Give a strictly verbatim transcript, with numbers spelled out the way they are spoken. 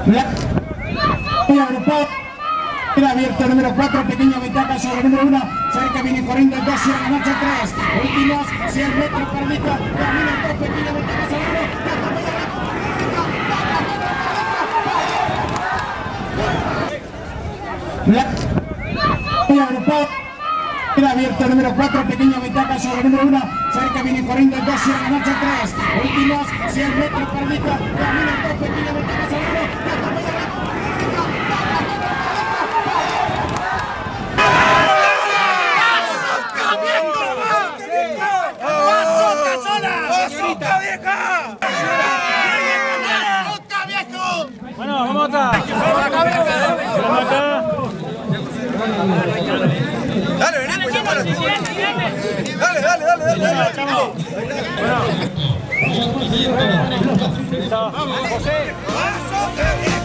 La agrupado. El abierto número cuatro, pequeña ventaja sobre el número uno. Cerca viene corriendo el dos, cierra la marcha tres. Últimos cien metros perdido. Camina el dos, pequeña ventaja sobre el uno. La agrupado. El abierto número cuatro, pequeña ventaja sobre el número uno. Cerca viene corriendo el dos, cierra la marcha tres. Últimos cien metros perdido. Camina el dos, pequeña ventaja sobre el uno. Bueno, vamos acá. Vamos acá. Dale, vení, pues llamar. Dale, dale, dale, dale. Vamos, José.